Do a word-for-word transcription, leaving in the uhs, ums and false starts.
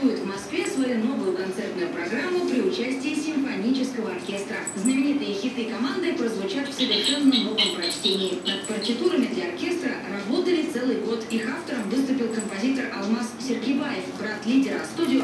презентует в Москве свою новую концертную программу при участии симфонического оркестра. Знаменитые хиты команды прозвучат в совершенно новом прочтении. Над партитурами для оркестра работали целый год. Их автором выступил композитор Алмаз Серкибаев, брат лидера студии